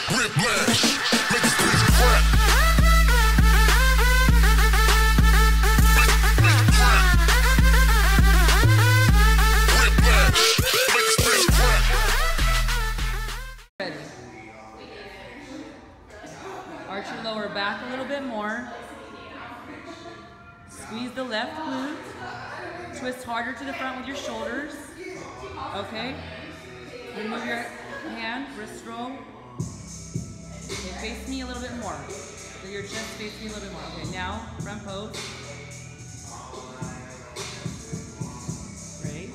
Whiplash, make this bitch crack. Make it crack. Whiplash, make this bitch crack. Ready. Arch your lower back a little bit more. Squeeze the left glute. Twist harder to the front with your shoulders. Okay. Remove your hand, wrist roll. Okay, face me a little bit more. So your chest face me a little bit more. Okay, now front pose. Great.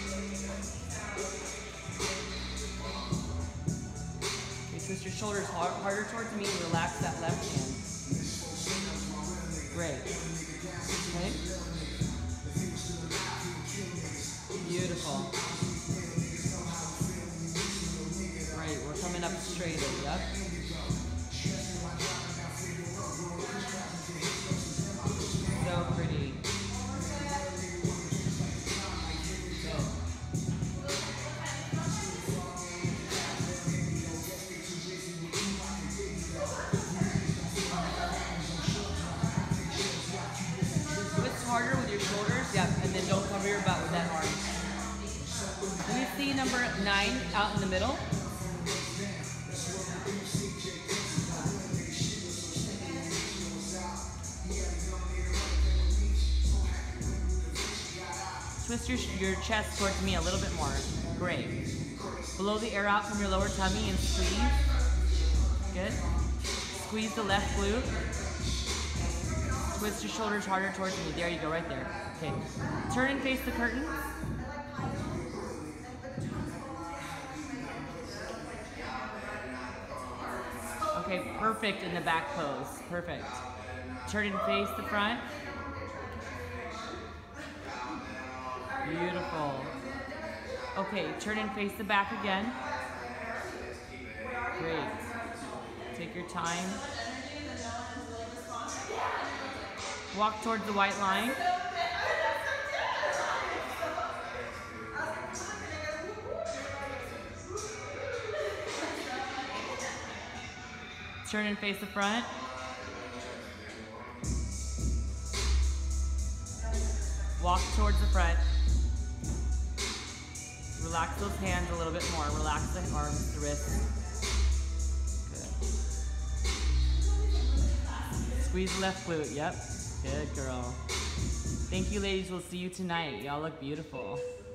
Okay, twist your shoulders harder towards me and relax that left hand. Great. Okay. Beautiful. Great, we're coming up straight, yep. So pretty. Good. Twist harder with your shoulders, yep, and then don't cover your butt with that arm. Let me see number 9 out in the middle. Twist your chest towards me a little bit more. Great. Blow the air out from your lower tummy and squeeze. Good. Squeeze the left glute. Twist your shoulders harder towards me. There you go, right there. Okay. Turn and face the curtain. Okay, perfect in the back pose. Perfect. Turn and face the front. Beautiful. Okay, turn and face the back again. Great. Take your time. Walk towards the white line. Turn and face the front. Walk towards the front. Relax those hands a little bit more. Relax the arms, the wrists. Good. Squeeze the left glute, yep. Good girl. Thank you, ladies. We'll see you tonight. Y'all look beautiful.